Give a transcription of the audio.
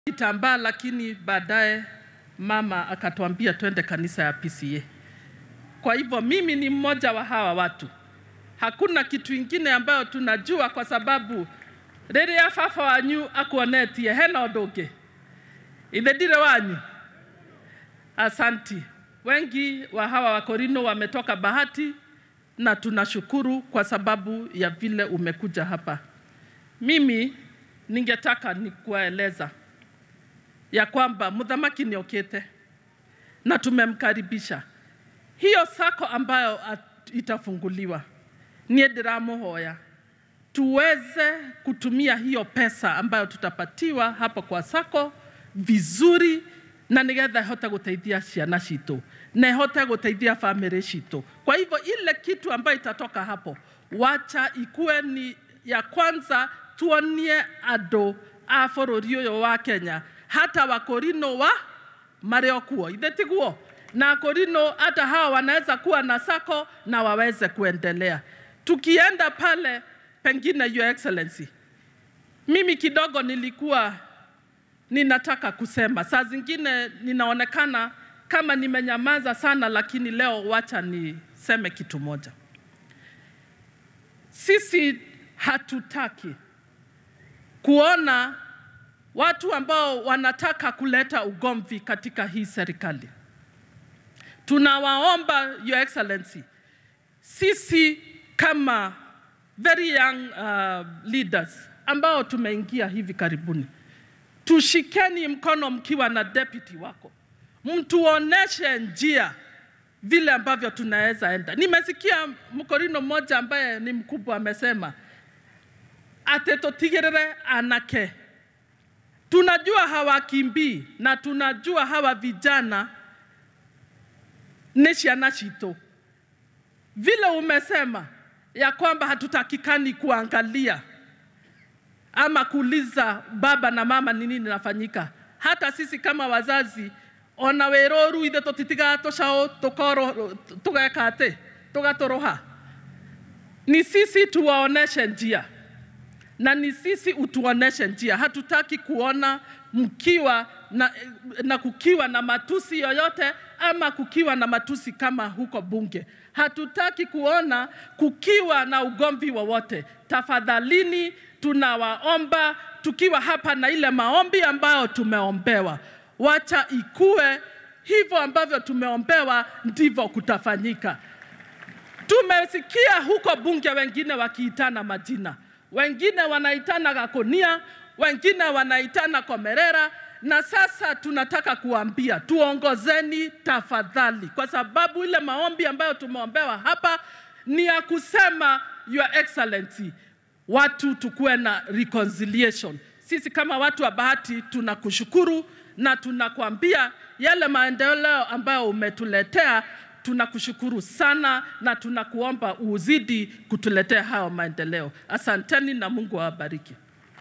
kitambaa, lakini baadaye mama akatuambia twende kanisa ya PCA. Kwa hivyo mimi ni mmoja wa hawa watu. Hakuna kitu ingine ambayo tunajua, kwa sababu rere ya fafa wanyu akuonetie hena odoge. Idedire wanyu. Asanti. Wengi wa hawa Akurino wametoka Bahati na tunashukuru kwa sababu ya vile umekuja hapa. Mimi ningetaka nikueleza ya kwamba muthamaki niokete na tumemkaribisha. Hiyo sako ambayo itafunguliwa, nie ndiramuhoya tuweze kutumia hiyo pesa ambayo tutapatiwa hapo kwa sako vizuri, na nigetha hota guteithia ciana citu na hota guteithia family citu. Kwa hivyo ile kitu ambayo itatoka hapo, wacha ikue ni ya kwanza tuonie ado a bũrũri ũyũ wa Kenya, hata Akurino wa mareo kuo idetiguo na Akurino hata hawa wanaweza kuwa na sako na waweze kuendelea. Tukienda pale pengine, Your Excellency, mimi kidogo nilikuwa ninataka kusema, saa zingine ninaonekana kama nimenyamaza sana, lakini leo wacha niseme kitu moja. Sisi hatutaki kuona watu ambao wanataka kuleta ugomvi katika hii serikali. Tunawaomba Your Excellency, sisi kama very young leaders ambao tumeingia hivi karibuni, tushikeni mkono mkiwa na deputy wako, mtuoneshe njia vile ambavyo tunaweza enda. Nimesikia Mkurino mmoja ambaye ni mkubwa amesema atetotigirere anake. Tunajua hawakimbii na tunajua hawa vijana ni ciana citu. Vile umesema ya kwamba hatutakikani kuangalia ama kuuliza baba na mama ni nini nafanyika. Hata sisi kama wazazi ona weroru ithe tutitiga toshao tokoro tugekate tugatoroha. Ni sisi tuwaoneshe njia na ni sisi utuoneshe njia. Hatutaki kuona mkiwa na kukiwa na matusi yoyote ama kukiwa na matusi kama huko bunge. Hatutaki kuona kukiwa na ugomvi wowote. Tafadhalini tunawaomba, tukiwa hapa na ile maombi ambayo tumeombewa, wacha ikue hivyo ambavyo tumeombewa ndivyo kutafanyika. Tumesikia huko bunge wengine wakiitana majina. Wengine wanaitana Gakonia, wengine wanaitana Komerera, na sasa tunataka kuambia tuongozeni tafadhali, kwa sababu ile maombi ambayo tumeombewa hapa ni ya kusema Your Excellency, watu tukue na reconciliation. Sisi kama watu wa Bahati tunakushukuru na tunakuambia yale maendeleo ambayo umetuletea, tunakushukuru sana na tunakuomba uzidi kutuletea hao maendeleo. Asanteni na Mungu awabariki.